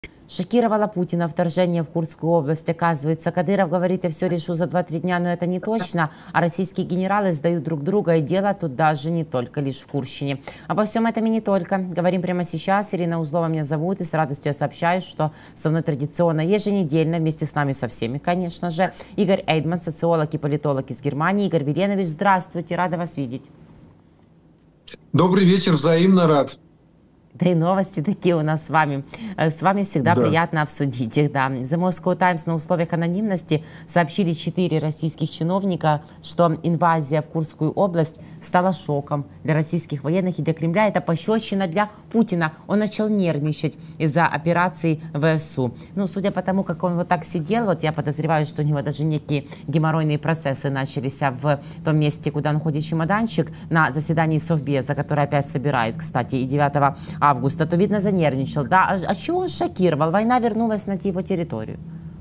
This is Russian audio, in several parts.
Шокировало Путина вторжение в Курскую область. Оказывается, Кадыров говорит, я все решу за 2-3 дня, но это не точно. А российские генералы сдают друг друга, и дело тут даже не только лишь в Курщине. Обо всем этом и не только. Говорим прямо сейчас. Ирина Узлова меня зовут, и с радостью я сообщаю, что со мной традиционно еженедельно, вместе с нами со всеми, конечно же, Игорь Эйдман, социолог и политолог из Германии. Игорь Веленович, здравствуйте, рада вас видеть. Добрый вечер, взаимно рад. Да и новости такие у нас с вами. С вами всегда приятно обсудить их. Да. The Moscow Times на условиях анонимности сообщили 4 российских чиновника, что инвазия в Курскую область стала шоком для российских военных и для Кремля. Это пощечина для Путина. Он начал нервничать из-за операции ВСУ. Ну, судя по тому, как он вот так сидел, вот я подозреваю, что у него даже некие геморройные процессы начались в том месте, куда он ходит чемоданчик, на заседании Совбеза, который опять собирает, кстати, и 9 августа, то, видно, занервничал. Да, а чего он шокировал? Война вернулась на его территорию.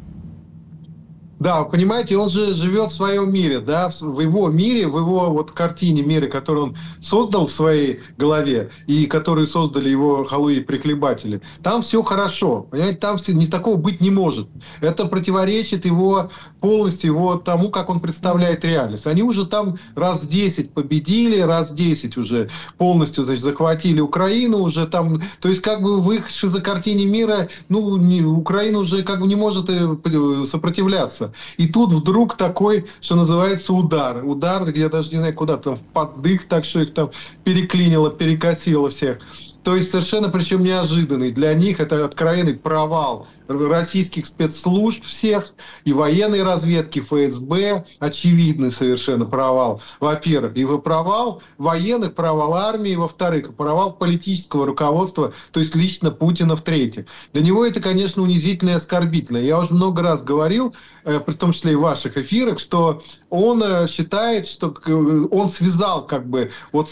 Да, понимаете, он же живет в своем мире, да, в его мире, в его вот картине мира, которую он создал в своей голове и которую создали его халуи и прихлебатели. Там все хорошо, понимаете, там не такого быть не может. Это противоречит его полностью его тому, как он представляет реальность. Они уже там раз 10 победили, раз 10 уже полностью, значит, захватили Украину, уже там, то есть как бы в их шизокартине мира, ну, Украина уже как бы не может сопротивляться. И тут вдруг такой, что называется, удар. Удар, я даже не знаю, куда там, в поддых, так что их там переклинило, перекосило всех. То есть совершенно, причем неожиданный. Для них это откровенный провал российских спецслужб всех, и военной разведки, ФСБ, очевидный совершенно провал, во-первых. И провал военных, провал армии, во-вторых, провал политического руководства, то есть лично Путина, в-третьих. Для него это, конечно, унизительно и оскорбительно. Я уже много раз говорил, в том числе и в ваших эфирах, что он считает, что он связал как бы вот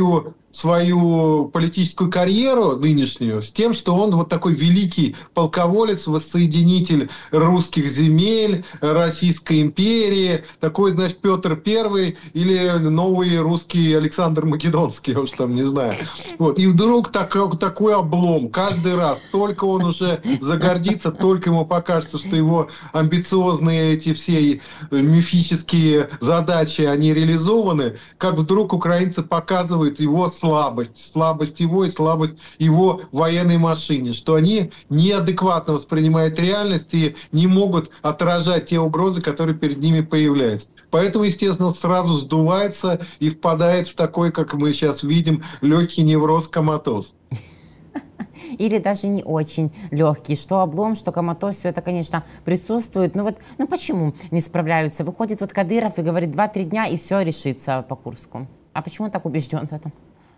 свою политическую карьеру нынешнюю с тем, что он вот такой великий полководец, воссоединитель русских земель, Российской империи, такой, значит, Петр I или новый русский Александр Македонский, я уж там не знаю. Вот. И вдруг такой облом каждый раз. Только он уже загордится, только ему покажется, что его амбициозные эти все мифические задачи, они реализованы, как вдруг украинцы показывают его слабость его и слабость его военной машине, что они неадекватно воспринимают реальность и не могут отражать те угрозы, которые перед ними появляются. Поэтому, естественно, сразу сдувается и впадает в такой, как мы сейчас видим, легкий невроз, коматоз. Или даже не очень легкий. Что облом, что коматоз, все это, конечно, присутствует. Ну почему не справляются? Выходит вот Кадыров и говорит 2-3 дня, и все решится по Курску. А почему он так убежден в этом?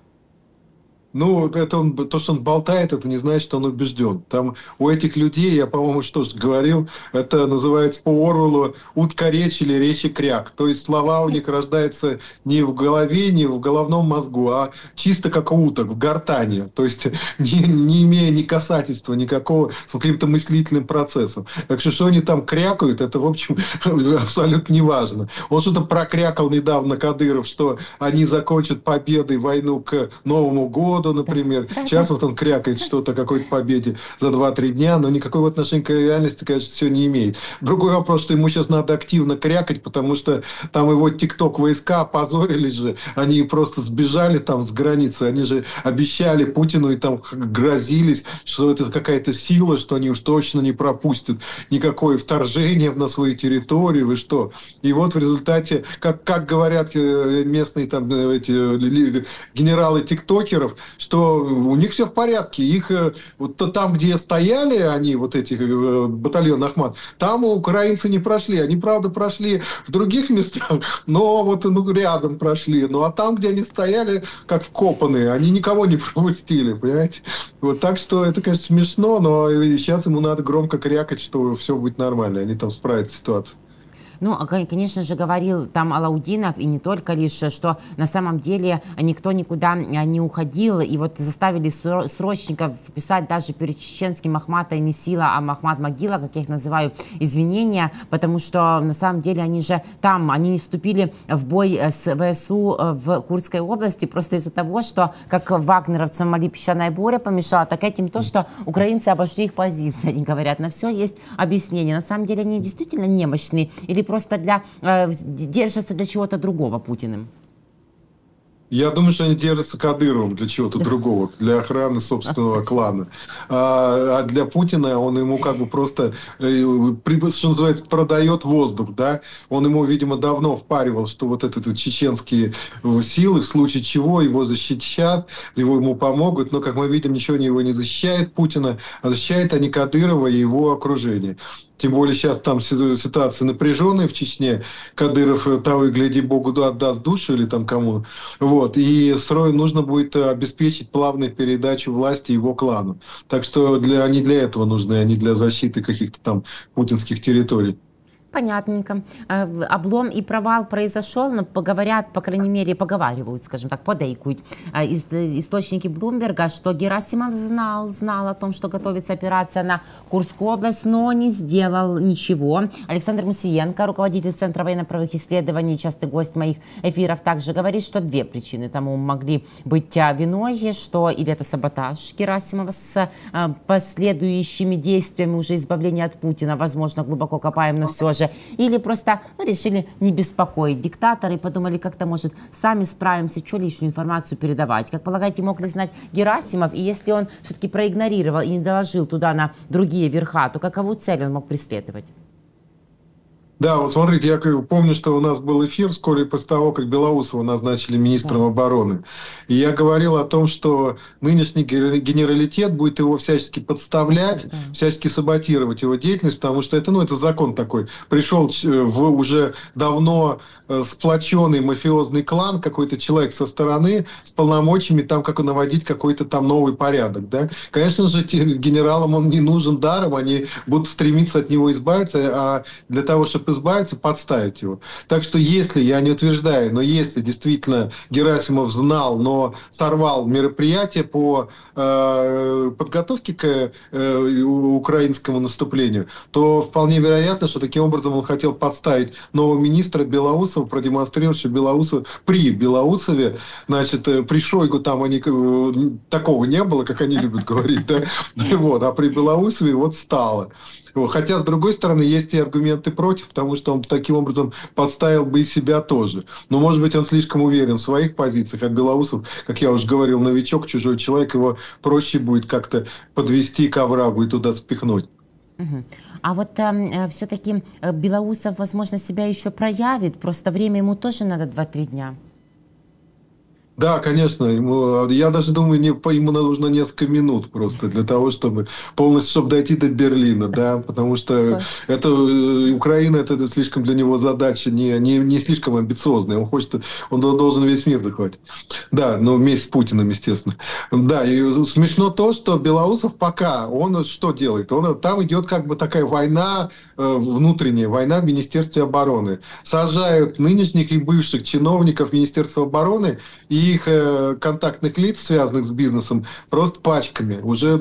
Ну, то, что он болтает, это не значит, что он убежден. Там у этих людей, я, по-моему, что же говорил, это называется по Оруэллу утка речь или речи кряк. То есть слова у них рождаются не в голове, не в головном мозгу, а чисто как у уток, в гортани. То есть не имея ни касательства никакого с каким-то мыслительным процессом. Так что они там крякают, это, в общем, абсолютно не важно. Он что-то прокрякал недавно, Кадыров, что они закончат победой войну к Новому году, например. Сейчас вот он крякает что-то о какой-то победе за 2-3 дня, но никакого отношения к реальности, конечно, все не имеет. Другой вопрос, что ему сейчас надо активно крякать, потому что там его ТикТок войска опозорились же, они просто сбежали там с границы, они же обещали Путину и там грозились, что это какая-то сила, что они уж точно не пропустят никакое вторжение на свою территорию, и что. И вот в результате, как говорят местные там эти генералы тиктокеров, что у них все в порядке. Их вот там, где стояли они, вот эти батальон Ахмат, там украинцы не прошли. Они, правда, прошли в других местах, но вот рядом прошли. Ну, а там, где они стояли, как вкопанные, они никого не пропустили, понимаете? Вот, так что это, конечно, смешно, но сейчас ему надо громко крякать, что все будет нормально. Они там справят ситуацию. Ну, конечно же, говорил там Алаудинов, и не только лишь, что на самом деле никто никуда не уходил, и вот заставили срочников писать даже перед чеченским Ахмата не сила, а Махмат могила, как я их называю, извинения, потому что на самом деле они же там, они не вступили в бой с ВСУ в Курской области просто из-за того, что как вагнеровцам Мали песчаная буря помешала, так этим то, что украинцы обошли их позиции, они говорят. На все есть объяснение. На самом деле они действительно немощные или просто держатся для чего-то другого Путиным? Я думаю, что они держатся Кадыровым для чего-то другого, для охраны собственного клана. А для Путина он ему как бы просто, что называется, продает воздух, да? Он ему, видимо, давно впаривал, что вот это чеченские силы, в случае чего его защитят, ему помогут, но, как мы видим, ничего его не защищает Путина, а защищает они Кадырова и его окружение. Тем более сейчас там ситуация напряженная в Чечне. Кадыров того и гляди Богу отдаст душу или там кому. Вот. И нужно будет обеспечить плавную передачу власти его клану. Так что они для этого нужны, а не для защиты каких-то там путинских территорий. Понятненько. Облом и провал произошел, но говорят, по крайней мере, поговаривают, скажем так, подейкуют источники Блумберга, что Герасимов знал о том, что готовится операция на Курскую область, но не сделал ничего. Александр Мусиенко, руководитель Центра военно-правовых исследований, частый гость моих эфиров, также говорит, что две причины тому могли быть виной, что или это саботаж Герасимова с последующими действиями уже избавления от Путина, возможно, глубоко копаем, но все же, или просто решили не беспокоить диктатора и подумали, как-то, может, сами справимся, что лишнюю информацию передавать. Как полагаете, мог ли знать Герасимов? И если он все-таки проигнорировал и не доложил туда на другие верха, то каковую цель он мог преследовать? Да, вот смотрите, я помню, что у нас был эфир вскоре после того, как Белоусова назначили министром обороны. И я говорил о том, что нынешний генералитет будет его всячески подставлять, всячески саботировать его деятельность, потому что это закон такой. Пришел в уже давно сплоченный мафиозный клан, какой-то человек со стороны, с полномочиями там, как наводить какой-то там новый порядок. Да? Конечно же, генералам он не нужен даром, они будут стремиться от него избавиться, а для того, чтобы избавиться, подставить его. Так что если, я не утверждаю, но если действительно Герасимов знал, но сорвал мероприятие по подготовке к украинскому наступлению, то вполне вероятно, что таким образом он хотел подставить нового министра Белоусова, продемонстрировать, что при Белоусове, значит, при Шойгу там такого не было, как они любят говорить, да? Вот, а при Белоусове вот стало. Хотя, с другой стороны, есть и аргументы против, потому что он таким образом подставил бы и себя тоже. Но, может быть, он слишком уверен в своих позициях, а Белоусов, как я уже говорил, новичок, чужой человек, его проще будет как-то подвести к оврагу и туда спихнуть. А вот все-таки Белоусов, возможно, себя еще проявит, просто время ему тоже надо 2-3 дня. Да, конечно. Я даже думаю, ему нужно несколько минут просто для того, чтобы полностью дойти до Берлина, да, потому что Украина это слишком для него задача не слишком амбициозная. Он должен весь мир захватить. Да, но вместе с Путиным, естественно. Да, и смешно то, что Белоусов пока, он что делает? Там идет как бы такая война, внутренняя война в Министерстве обороны. Сажают нынешних и бывших чиновников Министерства обороны и их контактных лиц, связанных с бизнесом, просто пачками. Уже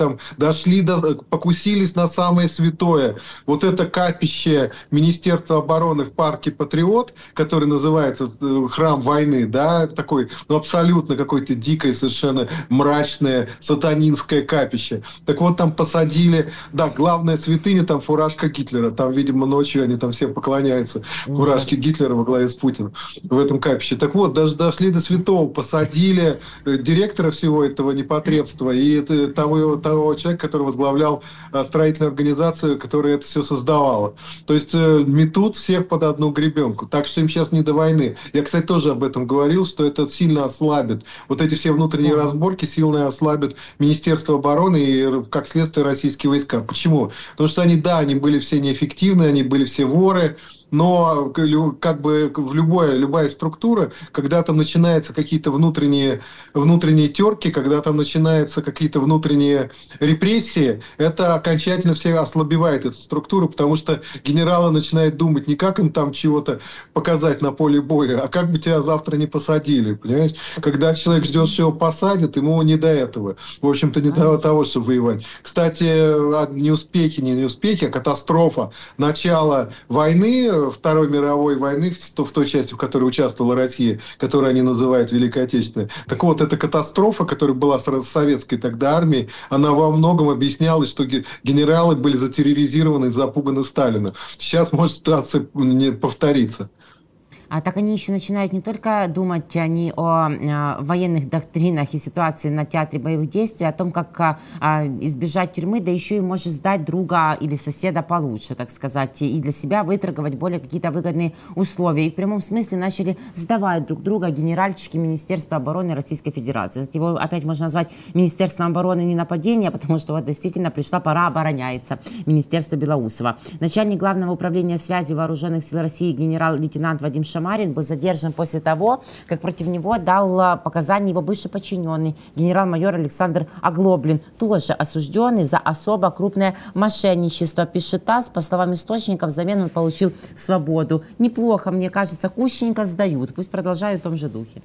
покусились на самое святое. Вот это капище Министерства обороны в парке Патриот, который называется Храм войны, да, такой, абсолютно какое-то дикое, совершенно мрачное, сатанинское капище. Так вот, там посадили, да, главная святыня, там фуражка Гитлера. Там, видимо, ночью они там все поклоняются фуражке Гитлера во главе с Путиным в этом капище. Так вот, даже дошли до святого, посадили директора всего этого непотребства и того человека, который возглавлял строительную организацию, которая это все создавала. То есть метут всех под одну гребенку. Так что им сейчас не до войны. Я, кстати, тоже об этом говорил, что это сильно ослабит. Вот эти все внутренние разборки сильно ослабят Министерство обороны и, как следствие, российские войска. Почему? Потому что они были все неэффективны, они были все воры, но как бы любая структура, когда там начинаются какие-то внутренние терки, когда там начинаются какие-то внутренние репрессии, это окончательно все ослабевает эту структуру, потому что генералы начинают думать не как им там чего-то показать на поле боя, а как бы тебя завтра не посадили, понимаешь? Когда человек ждет, что его посадят, ему не до этого. В общем-то, не до того, чтобы воевать. Кстати, не успехи, а катастрофа начала войны, Второй мировой войны, в той части, в которой участвовала Россия, которую они называют Великой Отечественной. Так вот, эта катастрофа, которая была с советской тогда армией, она во многом объяснялась, что генералы были затерроризированы и запуганы Сталина. Сейчас может ситуация не повториться. А так они еще начинают не только думать не о военных доктринах и ситуации на театре боевых действий, а о том, как избежать тюрьмы, да еще и может сдать друга или соседа получше, так сказать, и для себя выторговать более какие-то выгодные условия. И в прямом смысле начали сдавать друг друга генеральчики Министерства обороны Российской Федерации. Его опять можно назвать Министерством обороны не нападения, потому что вот действительно пришла пора, обороняется Министерство Белоусова. Начальник Главного управления связи Вооруженных сил России генерал-лейтенант Вадим Шамарин был задержан после того, как против него дал показания его бывший подчиненный, генерал-майор Александр Оглоблин, тоже осужденный за особо крупное мошенничество. Пишет ТАСС, по словам источников, взамен он получил свободу. Неплохо, мне кажется, кущенько сдают. Пусть продолжают в том же духе.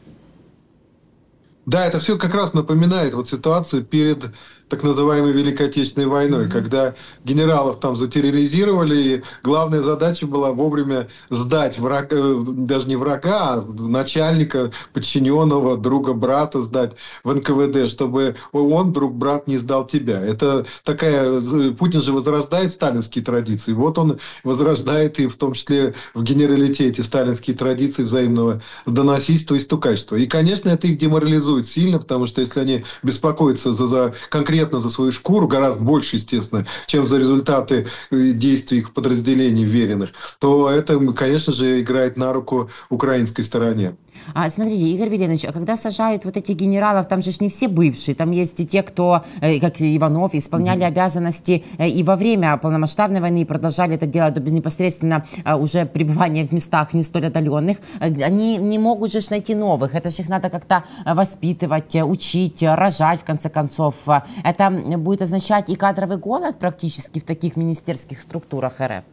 Да, это все как раз напоминает вот ситуацию перед так называемой Великой Отечественной войной, когда генералов там затерроризировали, и главная задача была вовремя сдать даже не врага, а начальника, подчиненного, друга, брата сдать в НКВД, чтобы он, друг, брат, не сдал тебя. Это такая... Путин же возрождает сталинские традиции. Вот он возрождает и в том числе в генералитете сталинские традиции взаимного доносительства и стукачества. И, конечно, это их деморализует сильно, потому что если они беспокоятся конкретно за свою шкуру, гораздо больше, естественно, чем за результаты действий их подразделений веренных, то это, конечно же, играет на руку украинской стороне. Смотрите, Игорь Веленович, а когда сажают вот этих генералов, там же не все бывшие, там есть и те, кто, как Иванов, исполняли обязанности и во время полномасштабной войны и продолжали это делать до непосредственно уже пребывания в местах не столь отдаленных. Они не могут же найти новых, это же их надо как-то воспитывать, учить, рожать, в конце концов. Это будет означать и кадровый голод практически в таких министерских структурах РФ?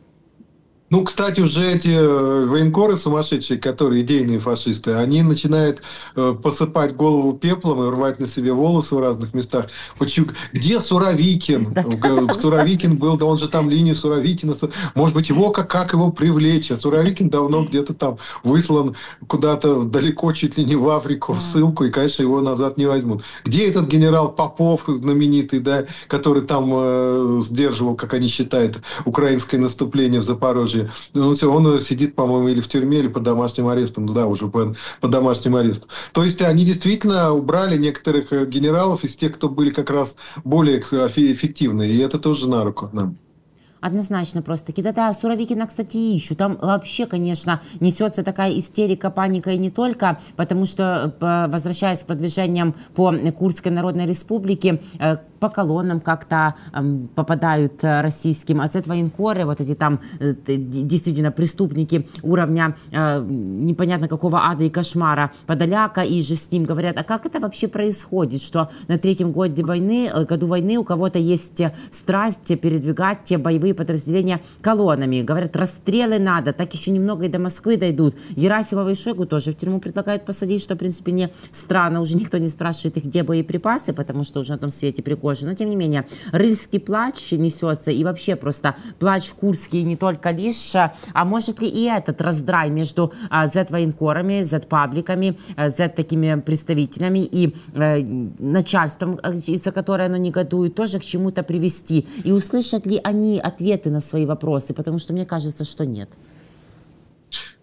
Ну, кстати, уже эти военкоры сумасшедшие, которые идейные фашисты, они начинают посыпать голову пеплом и рвать на себе волосы в разных местах. Где Суровикин? Суровикин был, да он же там линию Суровикина. Может быть, его как его привлечь? А Суровикин давно где-то там выслан куда-то далеко, чуть ли не в Африку, в ссылку, и, конечно, его назад не возьмут. Где этот генерал Попов знаменитый, да, который там сдерживал, как они считают, украинское наступление в Запорожье? Он сидит, по-моему, или в тюрьме, или под домашним арестом. Ну да, уже под домашним арестом. То есть они действительно убрали некоторых генералов из тех, кто были как раз более эффективны. И это тоже на руку нам. Однозначно просто-таки. Да-да, Суровикина, кстати, ищут. Там вообще, конечно, несется такая истерика, паника и не только, потому что, возвращаясь к продвижениям по Курской Народной Республике, по колоннам как-то попадают российским военкоры, вот эти там действительно преступники уровня непонятно какого ада и кошмара Подоляка, и же с ним говорят, а как это вообще происходит, что на третьем году войны у кого-то есть страсть передвигать те боевые подразделения колоннами. Говорят, расстрелы надо, так еще немного и до Москвы дойдут. Герасимова и Шойгу тоже в тюрьму предлагают посадить, что, в принципе, не странно. Уже никто не спрашивает их, где боеприпасы, потому что уже на том свете Пригожин. Но, тем не менее, рыльский плач несется, и вообще просто плач курский не только лишь. А может ли и этот раздрай между Z-военкорами, Z-пабликами, Z-такими представителями и начальством, из-за которой оно негодует, тоже к чему-то привести? И услышат ли они ответы на свои вопросы? Потому что мне кажется, что нет.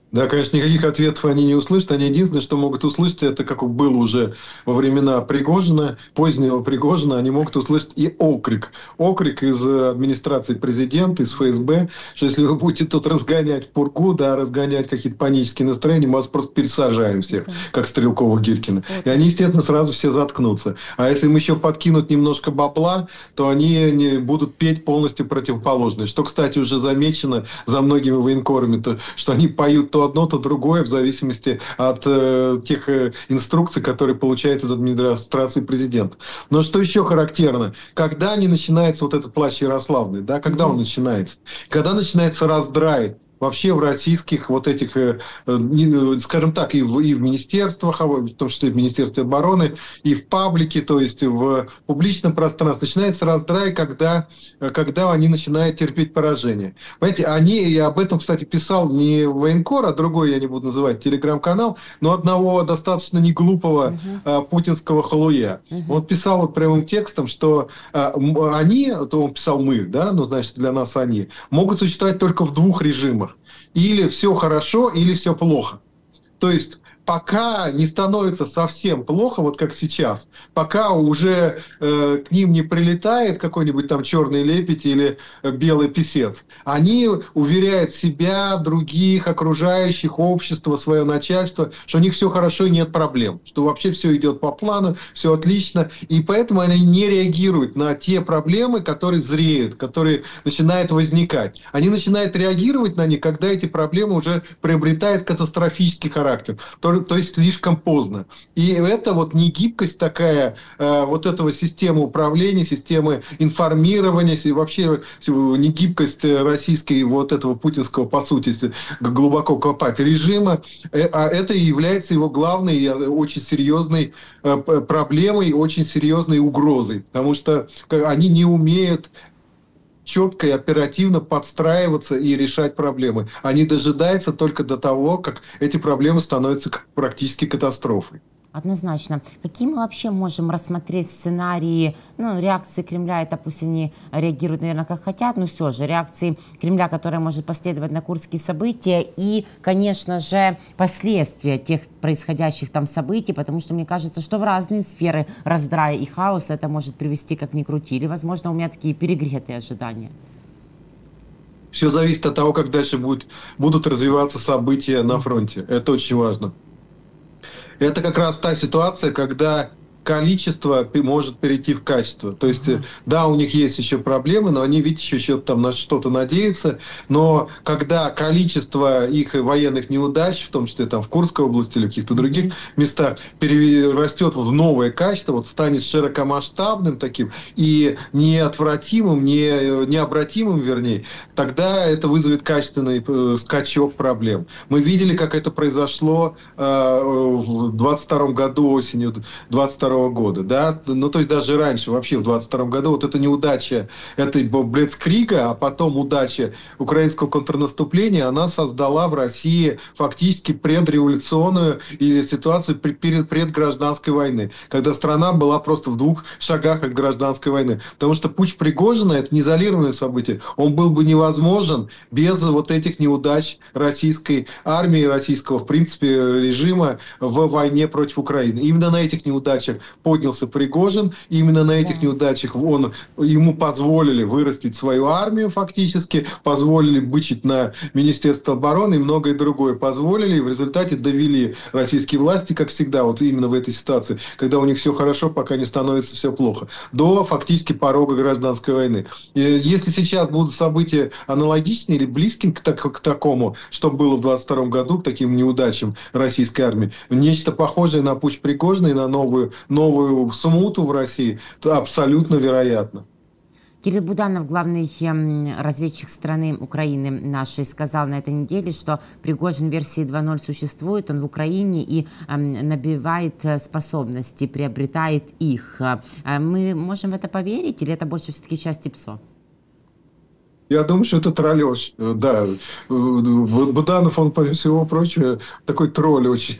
Да, конечно, никаких ответов они не услышат. Они единственное, что могут услышать, это как было уже во времена Пригожина, позднего Пригожина, они могут услышать и окрик. Окрик из администрации президента, из ФСБ, что если вы будете тут разгонять пургу, да, разгонять какие-то панические настроения, мы вас просто пересажаем всех, как Стрелкова-Гиркина. И они, естественно, сразу все заткнутся. А если им еще подкинут немножко бабла, то они не будут петь полностью противоположное. Что, кстати, уже замечено за многими военкорами, то, что они поют то одно, то другое, в зависимости от тех инструкций, которые получают из администрации президента. Но что еще характерно? Когда не начинается вот этот плач Ярославный, да, когда он начинается? Когда начинается раздрай вообще в российских вот этих, скажем так, и в министерствах, в том числе в Министерстве обороны, и в паблике, то есть в публичном пространстве, начинается раздрай, когда они начинают терпеть поражение. Понимаете, я об этом, кстати, писал не военкор, а другой, я не буду называть, телеграм-канал, но одного достаточно неглупого путинского халуя. Он писал вот прямым текстом, что они, то он писал мы, да, ну, значит, для нас они, могут существовать только в двух режимах. Или все хорошо, или все плохо. То есть пока не становится совсем плохо, вот как сейчас, пока уже к ним не прилетает какой-нибудь там черный лебедь или белый писец, они уверяют себя, других, окружающих, общество, свое начальство, что у них все хорошо и нет проблем, что вообще все идет по плану, все отлично, и поэтому они не реагируют на те проблемы, которые зреют, которые начинают возникать. Они начинают реагировать на них, когда эти проблемы уже приобретают катастрофический характер. То есть слишком поздно. И это вот негибкость такая вот этого системы управления, системы информирования, вообще негибкость российской вот этого путинского, по сути, если глубоко копать, режима, а это и является его главной и очень серьезной проблемой, очень серьезной угрозой. Потому что они не умеют четко и оперативно подстраиваться и решать проблемы. Они дожидаются только до того, как эти проблемы становятся практически катастрофой. Однозначно. Какие мы вообще можем рассмотреть сценарии, реакции Кремля, это пусть они реагируют, наверное, как хотят, но все же реакции Кремля, которая может последовать на курские события и, конечно же, последствия тех происходящих там событий, потому что мне кажется, что в разные сферы раздрая и хаоса это может привести, как ни крути, или, возможно, у меня такие перегретые ожидания. Все зависит от того, как дальше будут развиваться события на фронте. Это очень важно. Это как раз та ситуация, когда количество может перейти в качество. То есть, да, у них есть еще проблемы, но они, видите, еще там на что-то надеются. Но когда количество их военных неудач, в том числе там в Курской области или в каких-то других местах, растет в новое качество, вот станет широкомасштабным таким и неотвратимым, необратимым, вернее, тогда это вызовет качественный скачок проблем. Мы видели, как это произошло в 22 году, осенью 22 года, да, то есть даже раньше, вообще в 22 году, вот эта неудача этой Блицкрига, а потом удача украинского контрнаступления, она создала в России фактически предреволюционную ситуацию предгражданской войны, когда страна была просто в 2 шагах от гражданской войны. Потому что путч Пригожина – это не изолированное событие. Он был бы невозможен без вот этих неудач российской армии, российского, в принципе, режима в войне против Украины. Именно на этих неудачах поднялся Пригожин. Именно на этих неудачах ему позволили вырастить свою армию фактически, позволили бычить на Министерство обороны и многое другое позволили. И в результате довели российские власти, как всегда, вот именно в этой ситуации, когда у них все хорошо, пока не становится все плохо, до фактически порога гражданской войны. И если сейчас будут события аналогичные или близкие к такому, что было в 22 году, к таким неудачам российской армии, нечто похожее на путч Пригожина и на новую смуту в России, то абсолютно вероятно. Кирилл Буданов, главный разведчик страны Украины нашей, сказал на этой неделе, что Пригожин версии 2.0 существует, он в Украине и набивает способности, приобретает их. Мы можем в это поверить или это больше все-таки часть ПСО? Я думаю, что это троллеж. Да. Буданов, он, помимо всего прочего, такой тролль очень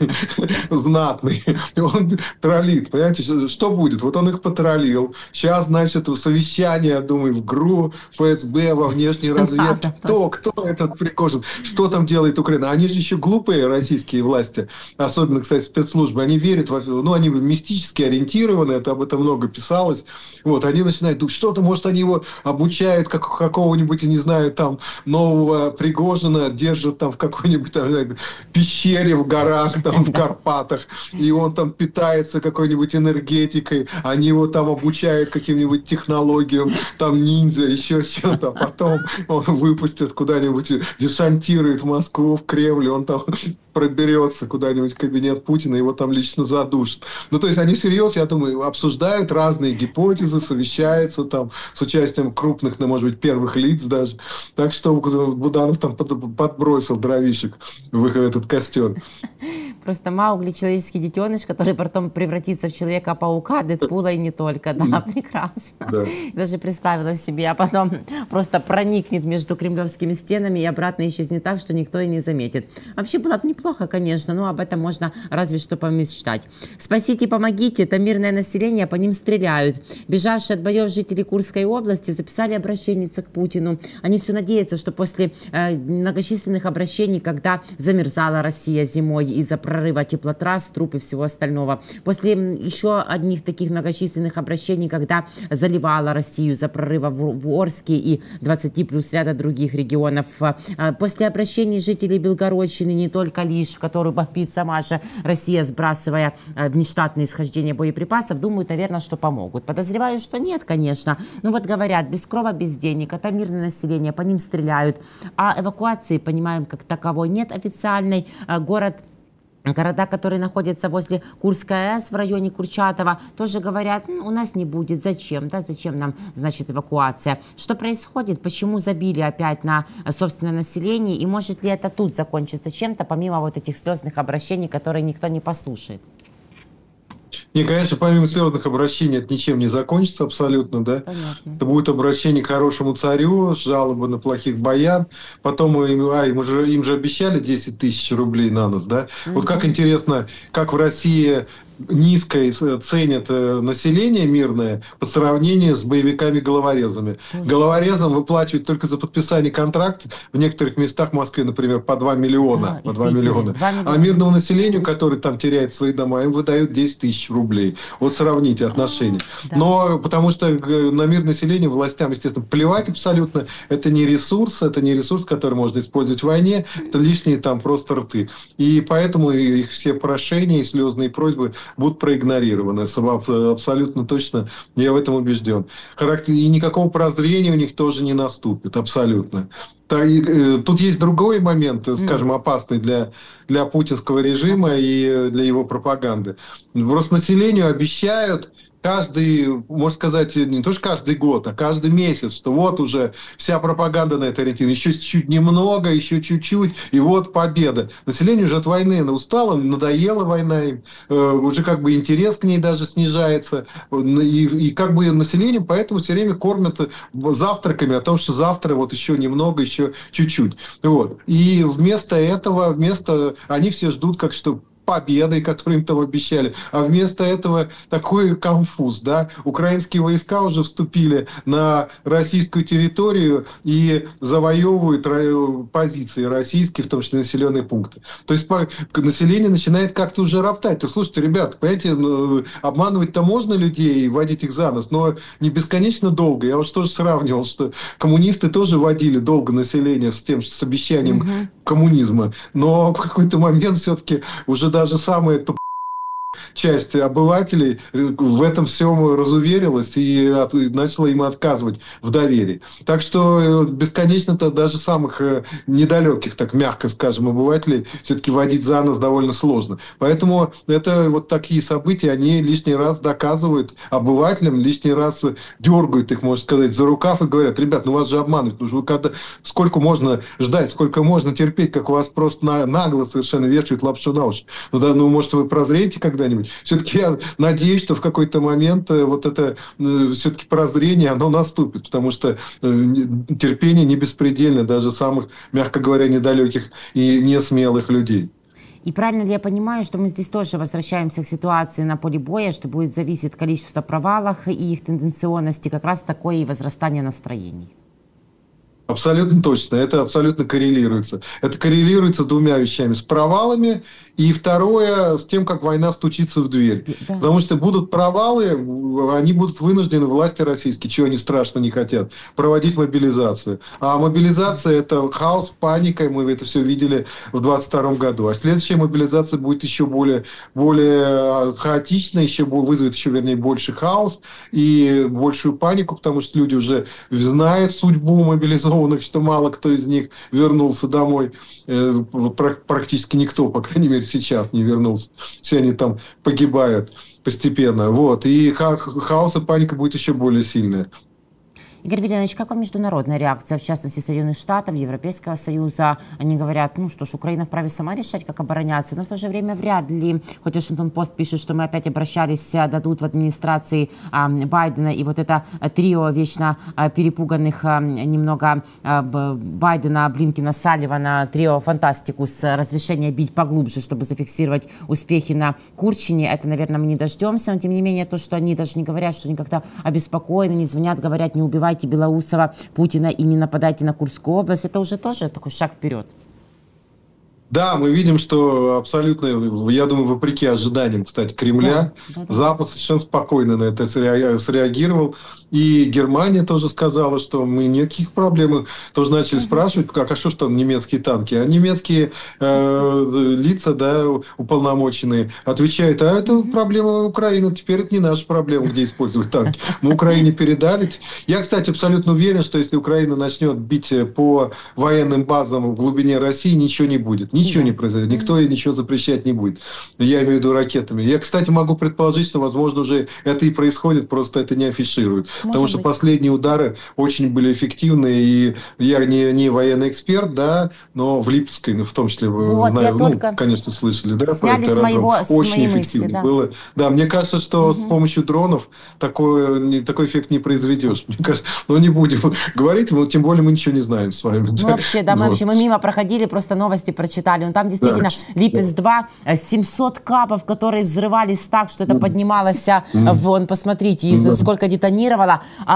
знатный. Он троллит. Понимаете, что будет? Вот он их потроллил. Сейчас, значит, совещание, я думаю, в ГРУ, ФСБ, во внешней разведке. Кто этот Пригожин? Что там делает Украина? Они же еще глупые, российские власти. Особенно, кстати, спецслужбы. Они верят в... они мистически ориентированы. Это об этом много писалось. Вот, они начинают думать, что-то, может, они его обучают какого-нибудь, не знаю, там, нового Пригожина, держат там в какой-нибудь там, пещере в горах, там, в Карпатах, и он там питается какой-нибудь энергетикой, они его там обучают каким-нибудь технологиям, там, ниндзя, еще что-то, а потом он выпустит куда-нибудь, десантирует в Москву, в Кремль, он там проберется куда-нибудь в кабинет Путина, его там лично задушат. Ну, то есть, они всерьез, я думаю, обсуждают разные гипотезы, совещаются там с участием крупных, ну, может быть, первых лиц даже. Так что Буданов там подбросил дровишек в этот костер. Просто Маугли — человеческий детеныш, который потом превратится в Человека-паука, Дэдпула и не только. Да, прекрасно. Да. Даже представила себе, а потом просто проникнет между кремлевскими стенами и обратно исчезнет так, что никто и не заметит. Вообще было бы неплохо, конечно, но об этом можно разве что помечтать. Спасите, помогите, это мирное население, по ним стреляют. Бежавшие от боев жители Курской области записали обращенницы к Путину. Они все надеются, что после многочисленных обращений, когда замерзала Россия зимой из-за прорыва теплотрасс, труб и всего остального. После еще одних таких многочисленных обращений, когда заливала Россию за прорыва в Орске и 20 плюс ряда других регионов. После обращений жителей Белгородчины, не только лишь, в которую бомбит сама же Россия, сбрасывая внештатные исхождения боеприпасов, думают, наверное, что помогут. Подозреваю, что нет, конечно. Ну вот говорят, без крова, без денег, это мирное население, по ним стреляют. А эвакуации, понимаем, как таковой нет официальной. Города, которые находятся возле Курской АЭС в районе Курчатова, тоже говорят, у нас не будет, зачем, да, зачем нам, значит, эвакуация. Что происходит, почему забили опять на собственное население, и может ли это тут закончиться чем-то, помимо вот этих слезных обращений, которые никто не послушает? Не, конечно, помимо слезных обращений это ничем не закончится абсолютно, да. Понятно. Это будет обращение к хорошему царю, жалобы на плохих бояр. Потом им же обещали 10 тысяч рублей на нос, да. Вот как интересно, как в России низко ценят население мирное по сравнению с боевиками-головорезами. Головорезам выплачивают только за подписание контракта в некоторых местах в Москве, например, по 2 миллиона. Да, по 2 миллиона. А мирному населению, которое там теряет свои дома, им выдают 10 тысяч рублей. Вот сравните отношения. Да. Но потому что на мирное население властям, естественно, плевать абсолютно. Это не ресурс, который можно использовать в войне. Это лишние там просто рты. И поэтому их все прошения и слезные просьбы будут проигнорированы. Абсолютно точно. Я в этом убежден. И никакого прозрения у них тоже не наступит. Абсолютно. Тут есть другой момент, скажем, опасный для путинского режима и для его пропаганды. Просто населению обещают каждый, можно сказать, не то что каждый год, а каждый месяц, что вот уже вся пропаганда на это ориентирована. Еще чуть немного, еще чуть-чуть, и вот победа. Население уже от войны устало, надоела война, уже как бы интерес к ней даже снижается. И как бы население поэтому все время кормят завтраками о том, что завтра вот еще немного, еще чуть-чуть. Вот. И вместо этого, они все ждут, как что победой, которую им там обещали. А вместо этого такой конфуз, да. Украинские войска уже вступили на российскую территорию и завоевывают позиции российские, в том числе населенные пункты. То есть население начинает как-то уже роптать. То, слушайте, ребята, понимаете, обманывать-то можно людей и водить их за нос, но не бесконечно долго. Я уж тоже сравнивал, что коммунисты тоже водили долго население с обещанием коммунизма. Но в какой-то момент все-таки уже даже самая часть обывателей в этом всем разуверилась и начала им отказывать в доверии. Так что бесконечно-то даже самых недалеких, так мягко скажем, обывателей все-таки водить за нос довольно сложно. Поэтому это вот такие события, они лишний раз доказывают обывателям, лишний раз дергают их, можно сказать, за рукав и говорят: ребят, ну вас же обманывают, потому что вы когда... сколько можно ждать, сколько можно терпеть, как у вас просто нагло совершенно вешают лапшу на уши. Ну да, ну может вы прозреете когда когда-нибудь. Все-таки я надеюсь, что в какой-то момент вот это все-таки прозрение, оно наступит, потому что терпение не беспредельно даже самых, мягко говоря, недалеких и несмелых людей. И правильно ли я понимаю, что мы здесь тоже возвращаемся к ситуации на поле боя, что будет зависеть количество провалов и их тенденционности, как раз такое и возрастание настроений? Абсолютно точно. Это абсолютно коррелируется. Это коррелируется с двумя вещами. С провалами и второе, с тем, как война стучится в дверь. Да. Потому что будут провалы, они будут вынуждены, власти российские, чего они страшно не хотят, проводить мобилизацию. А мобилизация – это хаос, паника, и мы это все видели в 2022 году. А следующая мобилизация будет еще более хаотичной, вызовет еще, вернее, больше хаос и большую панику, потому что люди уже знают судьбу мобилизованных, что мало кто из них вернулся домой. Практически никто, по крайней мере, сейчас не вернулся. Все они там погибают постепенно. Вот. И хаос и паника будет еще более сильная. Игорь Вилянович, как вам международная реакция, в частности, Соединенных Штатов, Европейского Союза? Они говорят, ну что ж, Украина вправе сама решать, как обороняться, но в то же время вряд ли, хоть Вашингтон-Пост пишет, что мы опять обращались, дадут в администрации Байдена, и вот это трио вечно перепуганных немного Байдена, Блинкена, Салливана, трио Фантастикус, разрешение бить поглубже, чтобы зафиксировать успехи на Курщине, это, наверное, мы не дождемся, но тем не менее то, что они даже не говорят, что они как-то обеспокоены, не звонят, говорят, не убивайте Белоусова, Путина и не нападайте на Курскую область, это уже тоже такой шаг вперед. Да, мы видим, что абсолютно, я думаю, вопреки ожиданиям, кстати, Кремля, Запад совершенно спокойно на это среагировал. И Германия тоже сказала, что мы никаких проблем. Мы тоже начали спрашивать, а что ж там немецкие танки? А немецкие лица, да, уполномоченные, отвечают, а это проблема Украины, теперь это не наша проблема, где использовать танки. Мы Украине передали. Я, кстати, абсолютно уверен, что если Украина начнет бить по военным базам в глубине России, ничего не будет. Ничего не произойдет. Никто ей ничего запрещать не будет. Я имею в виду ракетами. Я, кстати, могу предположить, что, возможно, уже это и происходит, просто это не афишируют. Потому что последние удары очень были эффективные. И я не военный эксперт, да, но в Липецкой, в том числе, вот, знаю, конечно, слышали. Да, сняли с моего очень эффективно мысли, да. Было. Да, мне кажется, что с помощью дронов такой эффект не произведешь. Мне кажется, но не будем говорить, но тем более мы ничего не знаем с вами. Ну, вообще, да, мы мимо проходили, просто новости прочитали. Но там действительно Липец-2, 700 капов, которые взрывались так, что это поднималось вон, посмотрите, сколько детонировало.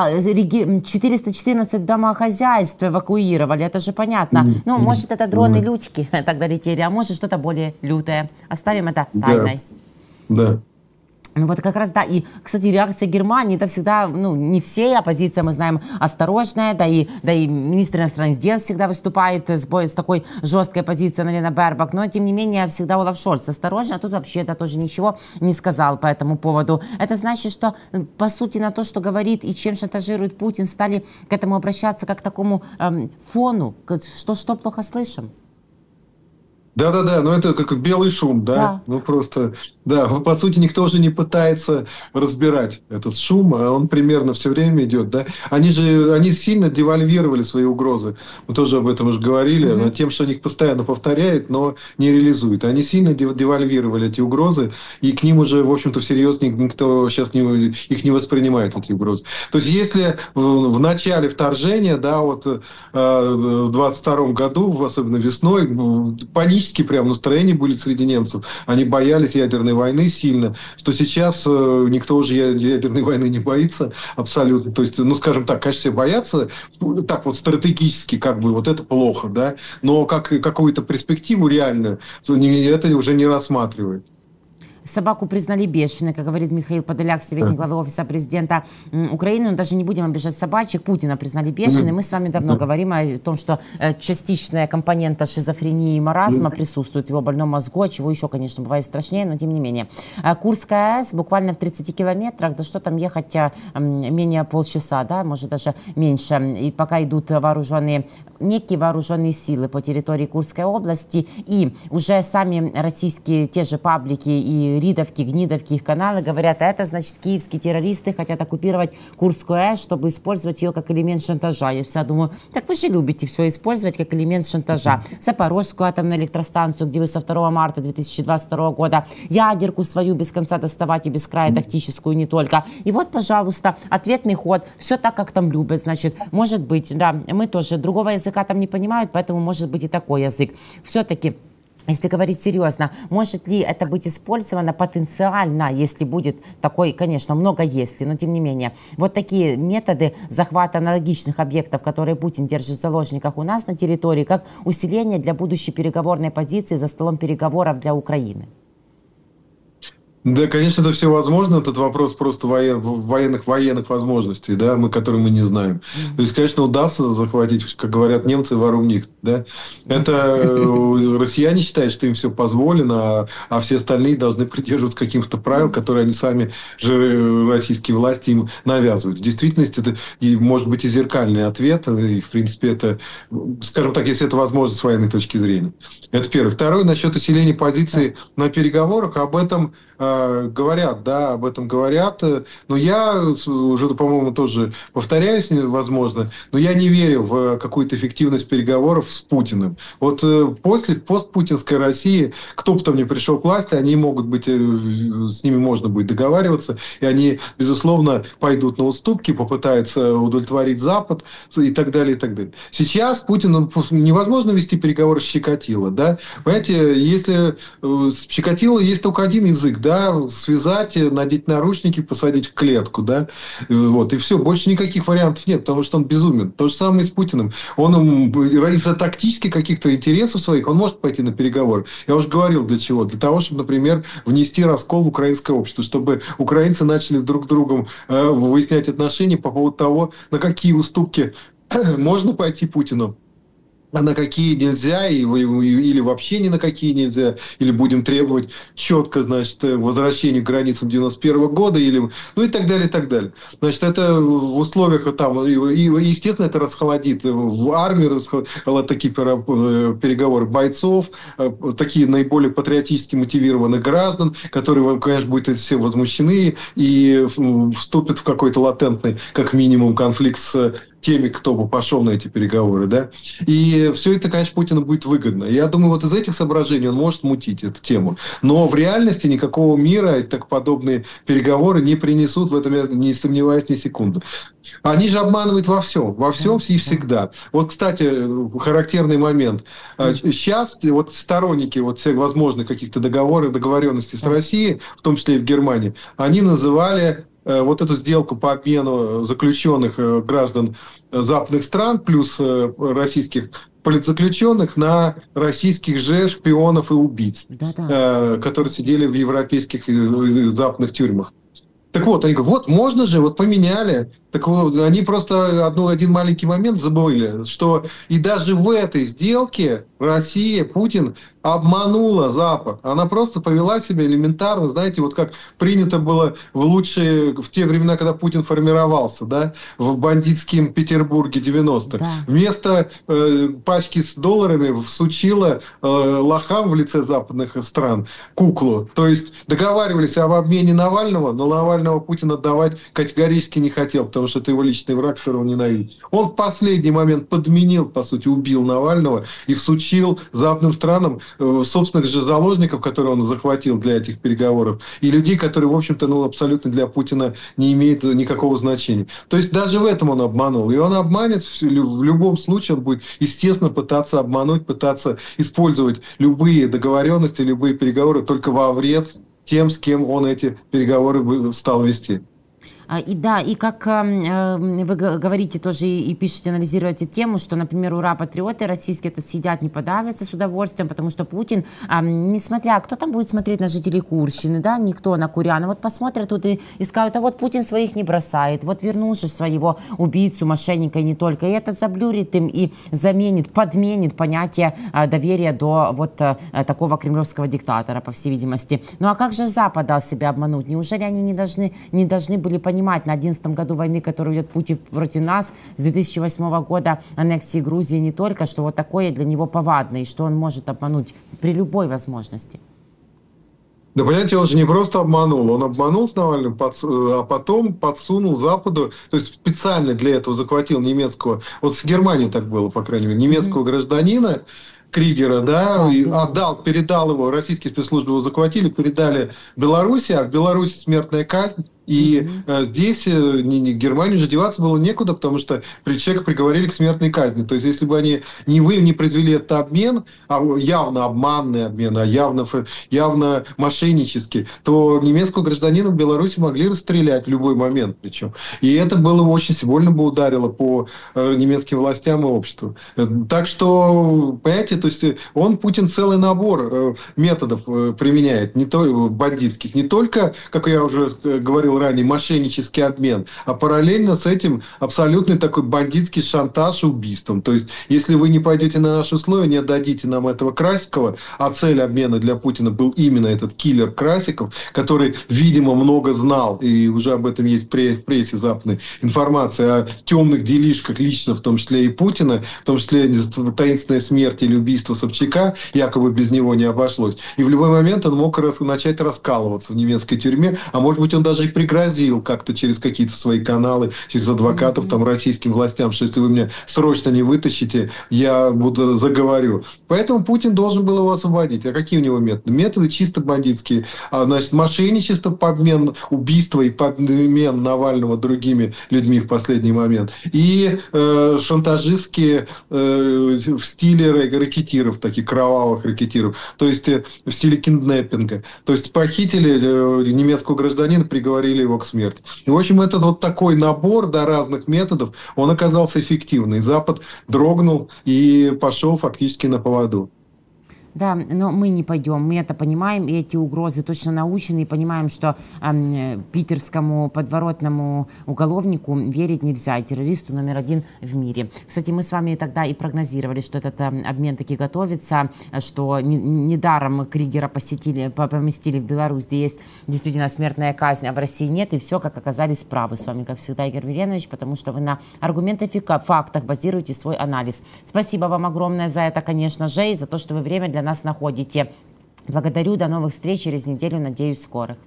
414 домохозяйств эвакуировали, это же понятно. Ну, может, это дроны-лючки тогда летели, а может, что-то более лютое. Оставим это тайной. Да. Ну вот как раз, да, и, кстати, реакция Германии, это всегда, ну, не все, оппозиция, мы знаем, осторожная, да и министр иностранных дел всегда выступает с такой жесткой позицией, наверное, Бербак, но, тем не менее, всегда Олаф Шольц осторожный, а тут вообще это тоже ничего не сказал по этому поводу. Это значит, что, по сути, на то, что говорит и чем шантажирует Путин, стали к этому обращаться как к такому фону, что плохо слышим. Да, но это как белый шум, да? Ну просто, да, по сути, никто уже не пытается разбирать этот шум, а он примерно все время идет, да? Они сильно девальвировали свои угрозы, мы тоже об этом уже говорили, но тем, что они их постоянно повторяют, но не реализуют. Они сильно девальвировали эти угрозы, и к ним уже, в общем-то, всерьез никто сейчас их не воспринимает, эти угрозы. То есть, если в начале вторжения, да, вот в 22 году, особенно весной, панически прям настроения были среди немцев. Они боялись ядерной войны сильно, что сейчас никто уже ядерной войны не боится абсолютно. То есть, ну, скажем так, конечно, все боятся, так вот стратегически, как бы, вот это плохо, да, но как какую-то перспективу реальную это уже не рассматривает. Собаку признали бешеной, как говорит Михаил Подоляк, советник главы Офиса президента Украины. Но даже не будем обижать собачек. Путина признали бешеной. Мы с вами давно говорим о том, что частичная компонента шизофрении и маразма присутствует в его больном мозгу, от чего еще, конечно, бывает страшнее, но тем не менее. Курская АЭС буквально в 30 километрах, да что там ехать менее полчаса, да, может даже меньше. И пока идут вооруженные некие вооруженные силы по территории Курской области, и уже сами российские те же паблики и Ридовки, Гнидовки, их каналы говорят, это значит киевские террористы хотят оккупировать Курскую АЭС, чтобы использовать ее как элемент шантажа. Я всегда думаю, так вы же любите все использовать как элемент шантажа. Запорожскую атомную электростанцию, где вы со 2 марта 2022 года ядерку свою без конца доставать и без края тактическую не только. И вот, пожалуйста, ответный ход. Все так, как там любят. Значит, может быть, да, мы тоже другого языка там не понимают, поэтому может быть и такой язык. Все-таки, если говорить серьезно, может ли это быть использовано потенциально, если будет такой, конечно, много если, но тем не менее. Вот такие методы захвата аналогичных объектов, которые Путин держит в заложниках у нас на территории, как усиление для будущей переговорной позиции за столом переговоров для Украины. Да, конечно, это все возможно. Этот вопрос просто военных возможностей, да, которые мы не знаем. То есть, конечно, удастся захватить, как говорят немцы, warum nicht, да. Это россияне считают, что им все позволено, а все остальные должны придерживаться каких-то правил, которые они сами же, российские власти, им навязывают. В действительности это, может быть, и зеркальный ответ, и, в принципе, это, скажем так, если это возможно с военной точки зрения. Это первое. Второе, насчет усиления позиции на переговорах, об этом говорят, да, об этом говорят. Но я уже, по-моему, тоже повторяюсь, возможно, но я не верю в какую-то эффективность переговоров с Путиным. Вот после постпутинской России, кто бы там ни пришел к власти, они могут быть, с ними можно будет договариваться, и они, безусловно, пойдут на уступки, попытаются удовлетворить Запад и так далее, и так далее. Сейчас Путину невозможно вести переговоры с Чикатило, да. Понимаете, если с Чикатило есть только один язык, да, связать, надеть наручники, посадить в клетку, да, вот, и все, больше никаких вариантов нет, потому что он безумен. То же самое и с Путиным. Он из-за тактических каких-то интересов своих, он может пойти на переговоры. Я уже говорил, для чего. Для того, чтобы, например, внести раскол в украинское общество, чтобы украинцы начали друг с другом выяснять отношения по поводу того, на какие уступки можно пойти Путину, а на какие нельзя, или вообще ни на какие нельзя, или будем требовать четко, значит, возвращения к границам 91 года, или, ну и так далее, и так далее. Значит, это в условиях там, и естественно, это расхолодит в армии, такие переговоры бойцов, такие наиболее патриотически мотивированных граждан, которые, конечно, будут все возмущены и вступят в какой-то латентный, как минимум, конфликт с теми, кто бы пошел на эти переговоры, да, и все это, конечно, Путину будет выгодно. Я думаю, вот из этих соображений он может мутить эту тему. Но в реальности никакого мира и так подобные переговоры не принесут, в этом я не сомневаюсь ни секунды. Они же обманывают во всем и всегда. Вот, кстати, характерный момент. Сейчас вот сторонники вот всех возможных каких-то договоренностей с Россией, в том числе и в Германии, они называли вот эту сделку по обмену заключенных граждан западных стран плюс российских политзаключенных на российских же шпионов и убийц, которые сидели в европейских и западных тюрьмах. Так вот, они говорят, вот можно же, вот поменяли. Так вот, они просто один маленький момент забыли, что и даже в этой сделке Россия, Путин обманула Запад. Она просто повела себя элементарно, знаете, вот как принято было в те времена, когда Путин формировался, да, в бандитском Петербурге 90-х. Да. Вместо пачки с долларами всучила лохам в лице западных стран куклу. То есть договаривались об обмене Навального, но Навального Путин отдавать категорически не хотел, потому что это его личный враг, которого он ненавидит. Он в последний момент подменил, по сути, убил Навального и всучил западным странам собственных же заложников, которые он захватил для этих переговоров, и людей, которые, в общем-то, абсолютно для Путина не имеют никакого значения. То есть даже в этом он обманул. И он обманет в любом случае, он будет, естественно, пытаться обмануть, пытаться использовать любые договоренности, любые переговоры только во вред тем, с кем он эти переговоры стал вести. И да, и как вы говорите тоже и пишете, анализируете тему, что, например, ура-патриоты российские это съедят, не подавятся с удовольствием, потому что Путин, несмотря, кто там будет смотреть на жителей Курщины, да, никто на курян, вот посмотрят тут и скажут, а вот Путин своих не бросает, вот вернул же своего убийцу, мошенника и не только, и это заблюрит им и подменит понятие доверия до вот такого кремлевского диктатора, по всей видимости. Ну а как же Запад дал себя обмануть? Неужели они не должны были понять, понимать, на 11 году войны, которую ведет Путин против нас, с 2008 года аннексии Грузии не только, что вот такое для него повадно, и что он может обмануть при любой возможности. Да, понимаете, он же не просто обманул, он обманул с Навальным, а потом подсунул Западу, то есть специально для этого захватил немецкого, вот с Германией так было, по крайней мере, немецкого гражданина, Кригера, да, и отдал, передал его, российские спецслужбы его захватили, передали Беларуси, а в Беларуси смертная казнь. И здесь Германии же деваться было некуда, потому что человека приговорили к смертной казни. То есть, если бы они не произвели этот обмен, а явно обманный обмен, а явно мошеннический, то немецкого гражданина в Беларуси могли расстрелять в любой момент. Причем. И это было очень сильно бы ударило по немецким властям и обществу. Так что, понимаете, то есть Путин целый набор методов применяет, не то бандитских, не только, как я уже говорил ранее, мошеннический обмен, а параллельно с этим абсолютный такой бандитский шантаж убийством. То есть, если вы не пойдете на наши условия, не отдадите нам этого Красикова, а цель обмена для Путина был именно этот киллер Красиков, который, видимо, много знал, и уже об этом есть в прессе западной информация о темных делишках лично, в том числе и Путина, в том числе таинственная смерть или убийство Собчака, якобы без него не обошлось. И в любой момент он мог начать раскалываться в немецкой тюрьме, а может быть, он даже и пригрозил как-то через какие-то свои каналы, через адвокатов там российским властям, что если вы меня срочно не вытащите, я заговорю. Поэтому Путин должен был его освободить. А какие у него методы? Методы чисто бандитские. Значит, мошенничество, подмен, убийство и подмен Навального другими людьми в последний момент. И шантажистские в стиле рэкетиров, таких кровавых рэкетиров. То есть в стиле кинднеппинга. То есть похитили немецкого гражданина, приговорили его к смерти. И, в общем, этот вот такой набор разных методов, он оказался эффективный. Запад дрогнул и пошел фактически на поводу. Да, но мы не пойдем, мы это понимаем, и эти угрозы точно научены, и понимаем, что питерскому подворотному уголовнику верить нельзя, и террористу номер один в мире. Кстати, мы с вами тогда и прогнозировали, что этот обмен таки готовится, что недаром Кригера поместили в Беларусь, где есть действительно смертная казнь, а в России нет, и все, как оказались правы с вами, как всегда, Игорь Веленович, потому что вы на аргументах и фактах базируете свой анализ. Спасибо вам огромное за это, конечно же, и за то, что вы время для нас находите. Благодарю, до новых встреч через неделю, надеюсь, скорых.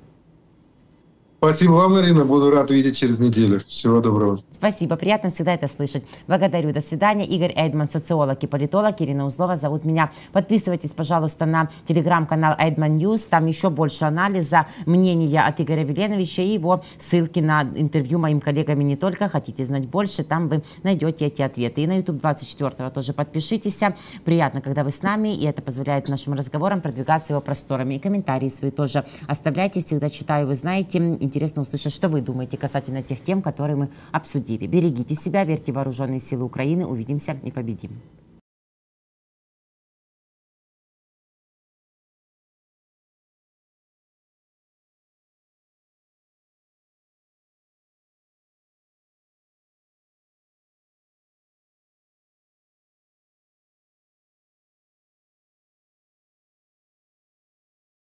Спасибо вам, Ирина. Буду рад видеть через неделю. Всего доброго. Спасибо. Приятно всегда это слышать. Благодарю. До свидания. Игорь Эйдман, социолог и политолог. Ирина Узлова зовут меня. Подписывайтесь, пожалуйста, на телеграм-канал Эйдман Ньюс. Там еще больше анализа, мнения от Игоря Веленовича и его ссылки на интервью моим коллегам. И не только. Хотите знать больше, там вы найдете эти ответы. И на YouTube 24 тоже подпишитесь. Приятно, когда вы с нами, и это позволяет нашим разговорам продвигаться его просторами. И комментарии свои тоже оставляйте. Всегда читаю, вы знаете. Интересно услышать, что вы думаете касательно тех тем, которые мы обсудили. Берегите себя, верьте в вооруженные силы Украины. Увидимся и победим.